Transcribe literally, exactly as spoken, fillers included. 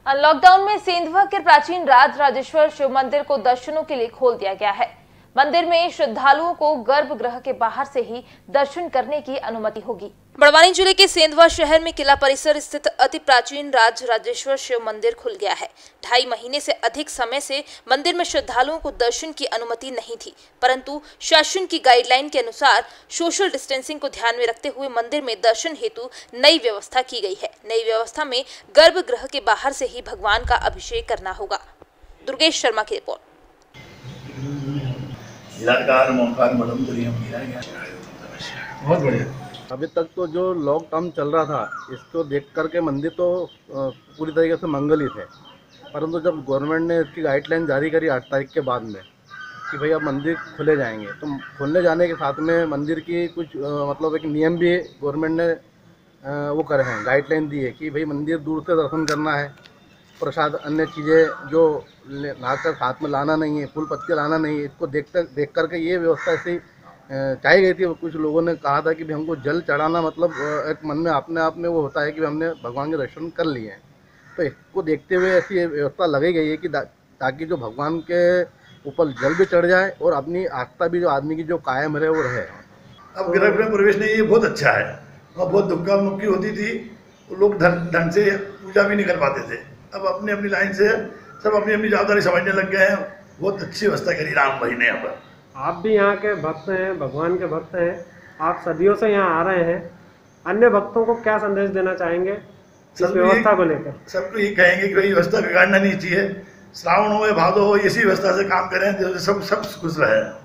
Lockdown में सेंधवा के प्राचीन राज राजेश्वर शिव मंदिर को दर्शनों के लिए खोल दिया गया है। मंदिर में श्रद्धालुओं को गर्भगृह के बाहर से ही दर्शन करने की अनुमति होगी। बड़वानी जिले के सेंधवा शहर में किला परिसर स्थित अति प्राचीन राज राजेश्वर शिव मंदिर खुल गया है। ढाई महीने से अधिक समय से मंदिर में श्रद्धालुओं को दर्शन की अनुमति नहीं थी, परंतु शासन की गाइडलाइन के अनुसार सोशल डिस्टेंसिंग को ध्यान में रखते हुए मंदिर में दर्शन हेतु नई व्यवस्था की गई है। नई व्यवस्था में गर्भगृह के बाहर से ही भगवान का अभिषेक करना होगा। दुर्गेश शर्मा की रिपोर्ट। बहुत बढ़िया। अभी तक तो जो लॉकडाउन चल रहा था, इसको देख करके मंदिर तो पूरी तरीके से मंगलित है, परंतु जब गवर्नमेंट ने इसकी गाइडलाइन जारी करी आठ तारीख के बाद में कि भाई अब मंदिर खुले जाएंगे, तो खुलने जाने के साथ में मंदिर की कुछ आ, मतलब एक नियम भी गवर्नमेंट ने आ, वो करे हैं, गाइडलाइन दी है कि भाई मंदिर दूर से दर्शन करना है, प्रसाद अन्य चीज़ें जो लाकर साथ में लाना नहीं है, फूल पत्ते लाना नहीं है। इसको देख कर देख करके ये व्यवस्था ऐसी चाही गई थी। कुछ लोगों ने कहा था कि भाई हमको जल चढ़ाना मतलब एक मन में अपने आप में वो होता है कि हमने भगवान के दर्शन कर लिए हैं, तो इसको देखते हुए ऐसी व्यवस्था लगाई गई है कि ताकि जो भगवान के ऊपर जल भी चढ़ जाए और अपनी आस्था भी जो आदमी की जो कायम रहे वो रहे। अब गर्भगृह प्रवेश नहीं, ये बहुत अच्छा है। वहाँ बहुत धक्का मुक्की होती थी, लोग ढंग से पूजा भी नहीं कर पाते थे। अब अपनी अपनी लाइन से सब अपनी अपनी जवाबदारी समझने लग गए हैं। बहुत अच्छी व्यवस्था करी राम भाई ने यहाँ पर। आप भी यहाँ के भक्त हैं, भगवान के भक्त हैं, आप सदियों से यहाँ आ रहे हैं। अन्य भक्तों को क्या संदेश देना चाहेंगे इस व्यवस्था को लेकर? सबको ये कहेंगे कि भाई व्यवस्था बिगाड़ना नहीं चाहिए। श्रावण हो या भादो हो, इसी व्यवस्था से काम करें, सब सब खुश रहे।